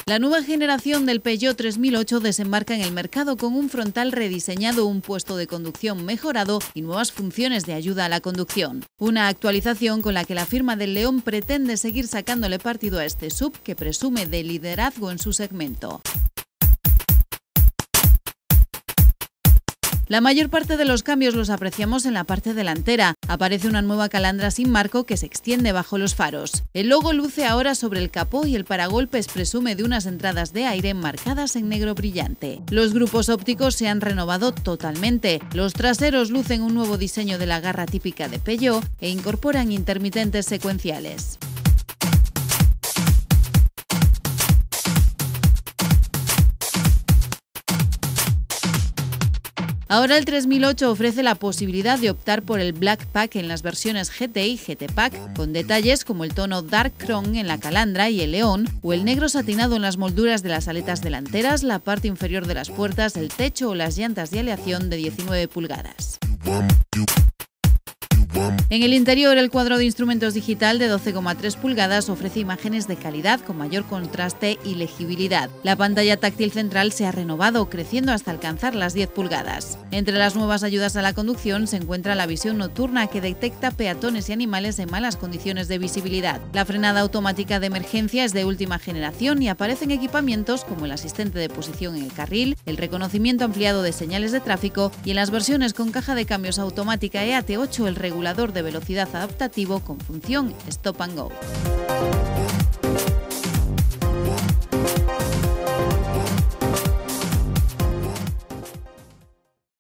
La nueva generación del Peugeot 3008 desembarca en el mercado con un frontal rediseñado, un puesto de conducción mejorado y nuevas funciones de ayuda a la conducción. Una actualización con la que la firma del León pretende seguir sacándole partido a este SUV que presume de liderazgo en su segmento. La mayor parte de los cambios los apreciamos en la parte delantera. Aparece una nueva calandra sin marco que se extiende bajo los faros. El logo luce ahora sobre el capó y el paragolpes presume de unas entradas de aire marcadas en negro brillante. Los grupos ópticos se han renovado totalmente. Los traseros lucen un nuevo diseño de la garra típica de Peugeot e incorporan intermitentes secuenciales. Ahora el 3008 ofrece la posibilidad de optar por el Black Pack en las versiones GT y GT Pack, con detalles como el tono Dark Chrome en la calandra y el león, o el negro satinado en las molduras de las aletas delanteras, la parte inferior de las puertas, el techo o las llantas de aleación de 19 pulgadas. En el interior, el cuadro de instrumentos digital de 12,3 pulgadas ofrece imágenes de calidad con mayor contraste y legibilidad. La pantalla táctil central se ha renovado, creciendo hasta alcanzar las 10 pulgadas. Entre las nuevas ayudas a la conducción se encuentra la visión nocturna, que detecta peatones y animales en malas condiciones de visibilidad. La frenada automática de emergencia es de última generación y aparecen equipamientos como el asistente de posición en el carril, el reconocimiento ampliado de señales de tráfico y en las versiones con caja de cambios automática EAT8 el regulador de velocidad adaptativo con función Stop and Go.